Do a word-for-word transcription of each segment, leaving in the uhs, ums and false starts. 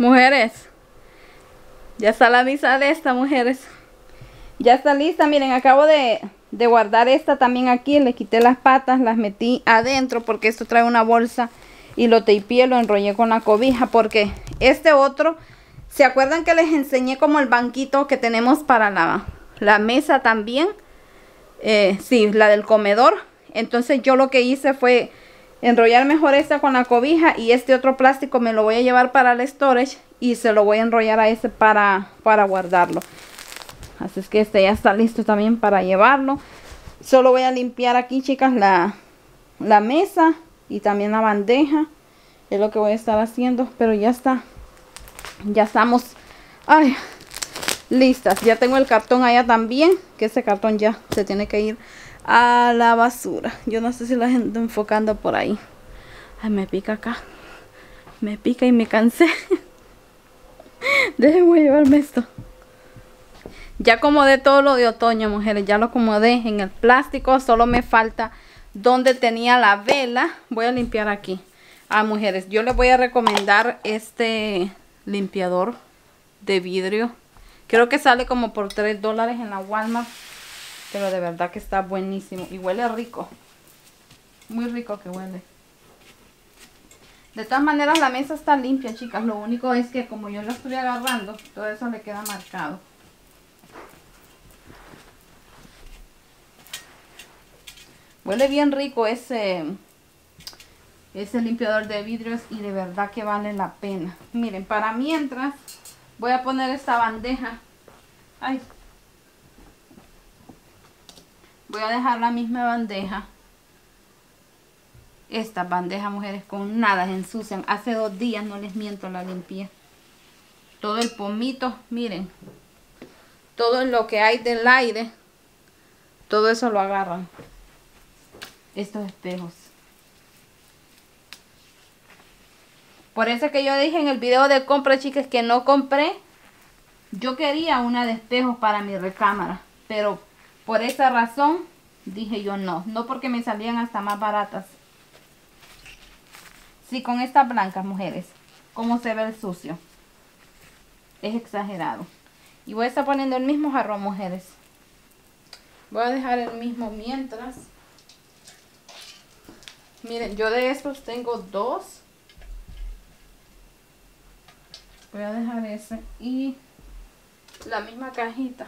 Mujeres, ya está la misa de esta, mujeres. Ya está lista. Miren, acabo de, de guardar esta también aquí. Le quité las patas, las metí adentro porque esto trae una bolsa. Y lo tapié, lo enrollé con la cobija porque este otro... ¿Se acuerdan que les enseñé como el banquito que tenemos para la, la mesa también? Eh, sí, la del comedor. Entonces yo lo que hice fue enrollar mejor esta con la cobija y este otro plástico me lo voy a llevar para el storage y se lo voy a enrollar a ese para, para guardarlo. Así es que este ya está listo también para llevarlo. Solo voy a limpiar aquí, chicas, la, la mesa y también la bandeja. Es lo que voy a estar haciendo, pero ya está. Ya estamos, ay, listas. Ya tengo el cartón allá también, que ese cartón ya se tiene que ir a la basura. Yo no sé si la gente enfocando por ahí. Ay, me pica acá. Me pica y me cansé. Déjenme llevarme esto. Ya acomodé todo lo de otoño, mujeres. Ya lo acomodé en el plástico. Solo me falta donde tenía la vela. Voy a limpiar aquí. Ah, mujeres, yo les voy a recomendar este limpiador de vidrio. Creo que sale como por tres dólares en la Walmart. Pero de verdad que está buenísimo. Y huele rico. Muy rico que huele. De todas maneras la mesa está limpia, chicas. Lo único es que como yo la estoy agarrando, todo eso le queda marcado. Huele bien rico ese... ese limpiador de vidrios y de verdad que vale la pena. Miren, para mientras voy a poner esta bandeja. Ay. Voy a dejar la misma bandeja. Esta bandeja, mujeres, con nada se ensucian. Hace dos días, no les miento, la limpié. Todo el pomito, miren. Todo lo que hay del aire. Todo eso lo agarran. Estos espejos. Por eso que yo dije en el video de compra, chicas, que no compré. Yo quería una de espejos para mi recámara. Pero por esa razón dije yo no. No porque me salían hasta más baratas. Sí, con estas blancas, mujeres. Cómo se ve el sucio. Es exagerado. Y voy a estar poniendo el mismo jarrón, mujeres. Voy a dejar el mismo mientras. Miren, yo de estos tengo dos. Voy a dejar ese y la misma cajita.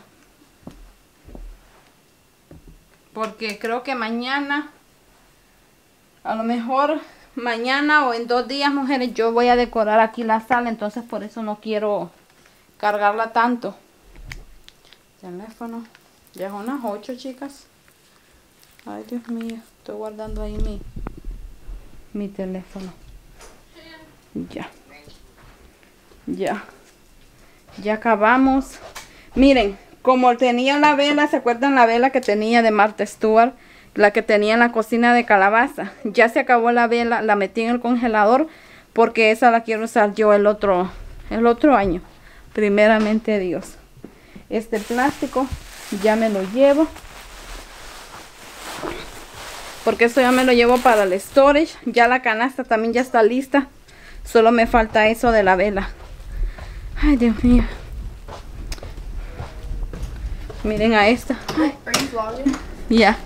Porque creo que mañana, a lo mejor mañana o en dos días, mujeres, yo voy a decorar aquí la sala. Entonces por eso no quiero cargarla tanto. Teléfono. Ya son las ocho, chicas. Ay, Dios mío. Estoy guardando ahí mi, mi teléfono. Ya. Ya, ya acabamos. Miren, como tenía la vela, ¿se acuerdan la vela que tenía de Martha Stewart? La que tenía en la cocina de calabaza. Ya se acabó la vela, la metí en el congelador porque esa la quiero usar yo el otro, el otro año. Primeramente Dios. Este plástico ya me lo llevo. Porque esto ya me lo llevo para el storage. Ya la canasta también ya está lista. Solo me falta eso de la vela. Ay, Dios mío. Miren a esta. Ya. Yeah.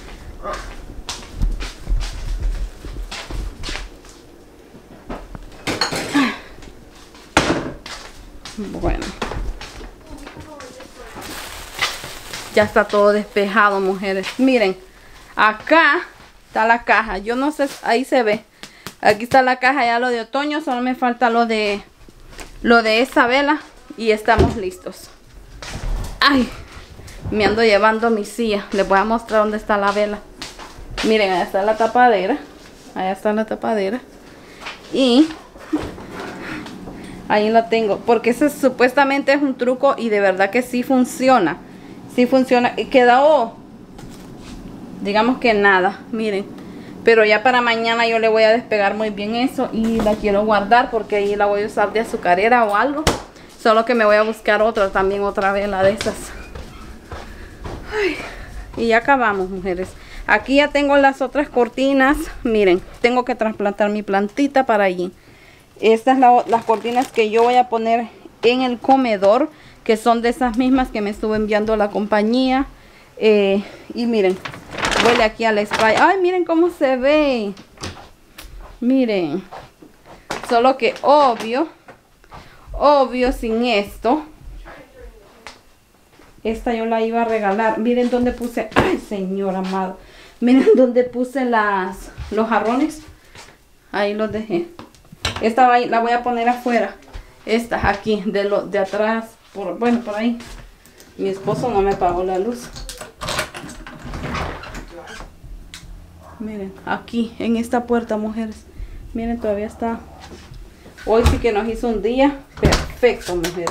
Bueno. Ya está todo despejado, mujeres. Miren. Acá está la caja. Yo no sé, ahí se ve. Aquí está la caja ya lo de otoño. Solo me falta lo de lo de esa vela y estamos listos. Ay, me ando llevando mi silla. Les voy a mostrar dónde está la vela. Miren, allá está la tapadera. Allá está la tapadera. Y ahí la tengo. Porque ese supuestamente es un truco y de verdad que sí funciona. Sí funciona. Y quedó, digamos que nada. Miren. Pero ya para mañana yo le voy a despegar muy bien eso. Y la quiero guardar porque ahí la voy a usar de azucarera o algo. Solo que me voy a buscar otra también, otra vela de esas. Ay, y ya acabamos, mujeres. Aquí ya tengo las otras cortinas. Miren, tengo que trasplantar mi plantita para allí. Estas son la, las cortinas que yo voy a poner en el comedor, que son de esas mismas que me estuvo enviando la compañía. Eh, y miren, huele aquí al spray. Ay, miren cómo se ve. Miren. Solo que obvio, obvio sin esto. Esta yo la iba a regalar. Miren dónde puse. Ay, señor amado. Miren dónde puse las los jarrones. Ahí los dejé. Esta va, la voy a poner afuera. Esta aquí, de lo de atrás. Por, bueno, por ahí. Mi esposo no me pagó la luz. Miren, aquí, en esta puerta, mujeres. Miren, todavía está. Hoy sí que nos hizo un día perfecto, mujeres.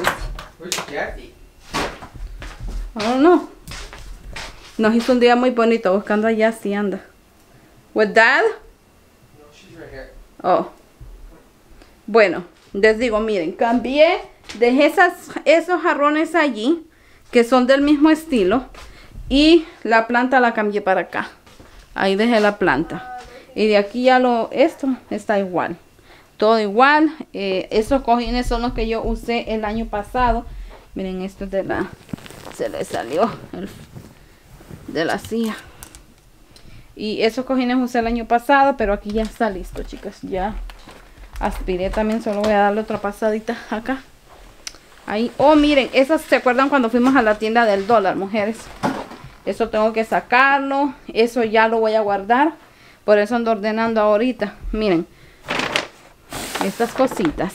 Oh, no. Nos hizo un día muy bonito buscando allá si anda. With dad? No, she's right here. Oh. Bueno, les digo, miren, cambié, dejé esas, esos jarrones allí, que son del mismo estilo, y la planta la cambié para acá. Ahí dejé la planta. Y de aquí ya lo, esto está igual. Todo igual. Eh, esos cojines son los que yo usé el año pasado. Miren, esto es de la, se le salió el, de la silla. Y esos cojines usé el año pasado, pero aquí ya está listo, chicas. Ya aspiré también, solo voy a darle otra pasadita acá. Ahí. Oh, miren, esas se acuerdan cuando fuimos a la tienda del dólar, mujeres. Eso tengo que sacarlo. Eso ya lo voy a guardar. Por eso ando ordenando ahorita. Miren. Estas cositas.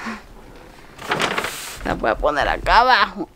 Las voy a poner acá abajo.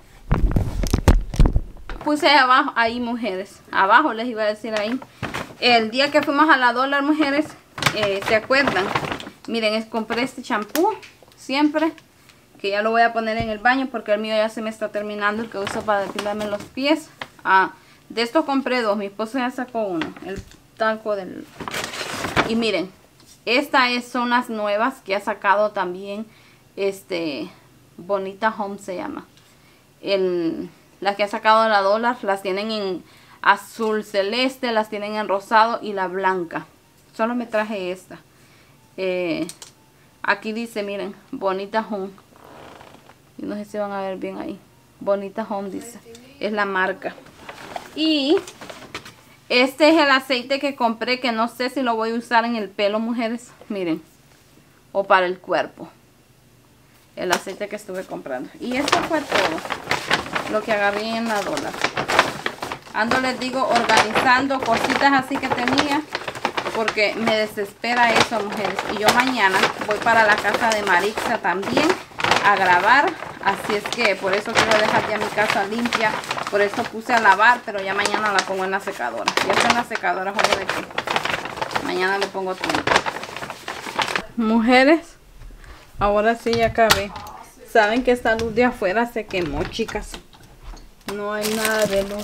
Puse abajo, ahí, mujeres. Abajo les iba a decir ahí. El día que fuimos a la dólar, mujeres, eh, ¿se acuerdan? Miren, es, compré este champú. Siempre. Que ya lo voy a poner en el baño porque el mío ya se me está terminando. El que uso para depilarme los pies. Ah, de estos compré dos. Mi esposo ya sacó uno. El talco del... Y miren. Estas es, son las nuevas que ha sacado también. Este... Bonita Home se llama. El, las que ha sacado de la dólar. Las tienen en azul celeste. Las tienen en rosado y la blanca. Solo me traje esta. Eh, aquí dice, miren. Bonita Home. Yo no sé si van a ver bien ahí. Bonita Home dice. Es la marca. Y este es el aceite que compré. Que no sé si lo voy a usar en el pelo, mujeres. Miren. O para el cuerpo. El aceite que estuve comprando. Y esto fue todo lo que agarré en la dólar. Ando, les digo, organizando cositas así que tenía. Porque me desespera eso, mujeres. Y yo mañana voy para la casa de Marixa también a grabar. Así es que por eso quiero dejar ya mi casa limpia. Por eso puse a lavar, pero ya mañana la pongo en la secadora. Ya está en la secadora, joder, de aquí. Mañana le pongo tiempo. Mujeres, ahora sí ya acabé. Saben que esta luz de afuera se quemó, chicas. No hay nada de luz.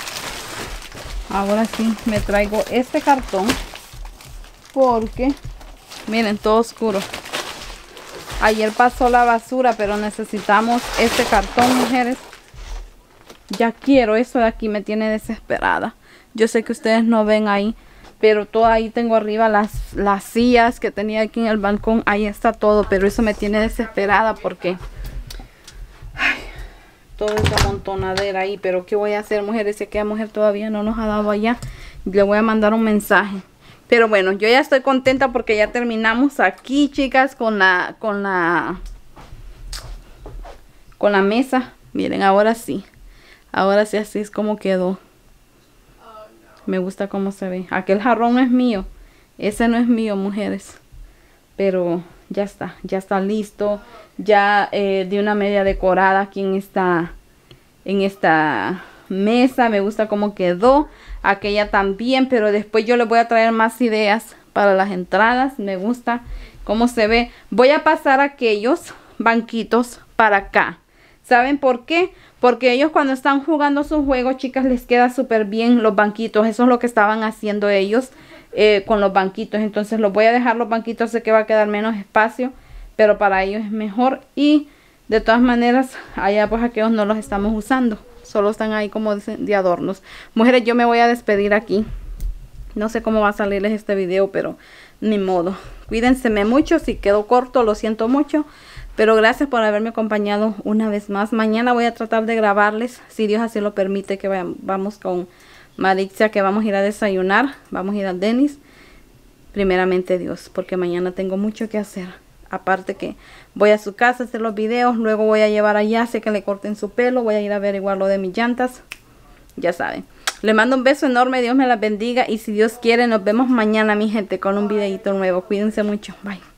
Ahora sí me traigo este cartón. Porque, miren, todo oscuro. Ayer pasó la basura, pero necesitamos este cartón, mujeres. Ya quiero, eso de aquí me tiene desesperada. Yo sé que ustedes no ven ahí, pero todo ahí tengo arriba las, las sillas que tenía aquí en el balcón. Ahí está todo, pero eso me tiene desesperada porque ay, todo esa montonadera ahí. Pero ¿qué voy a hacer, mujeres? Si aquella mujer todavía no nos ha dado allá, le voy a mandar un mensaje. Pero bueno, yo ya estoy contenta porque ya terminamos aquí, chicas, con la con la con la mesa. Miren, ahora sí. Ahora sí, así es como quedó. Me gusta cómo se ve. Aquel jarrón no es mío. Ese no es mío, mujeres. Pero ya está, ya está listo. Ya eh, di una media decorada aquí en esta en esta mesa. Me gusta cómo quedó. Aquella también, pero después yo les voy a traer más ideas para las entradas. Me gusta cómo se ve. Voy a pasar aquellos banquitos para acá. ¿Saben por qué? Porque ellos cuando están jugando sus juegos, chicas, les queda súper bien los banquitos. Eso es lo que estaban haciendo ellos eh, con los banquitos. Entonces los voy a dejar los banquitos. Sé que va a quedar menos espacio, pero para ellos es mejor. Y de todas maneras, allá pues aquellos no los estamos usando. Solo están ahí como de adornos. Mujeres, yo me voy a despedir aquí. No sé cómo va a salirles este video, pero ni modo. Cuídense mucho, si quedó corto lo siento mucho, pero gracias por haberme acompañado una vez más. Mañana voy a tratar de grabarles, si Dios así lo permite, que vayan, vamos con Marixia, que vamos a ir a desayunar, vamos a ir al Dennis, primeramente Dios, porque mañana tengo mucho que hacer. Aparte que voy a su casa a hacer los videos, luego voy a llevar a Yase que le corten su pelo, voy a ir a averiguar lo de mis llantas, ya saben. Le mando un beso enorme, Dios me las bendiga y si Dios quiere nos vemos mañana mi gente con un videito nuevo. Cuídense mucho, bye.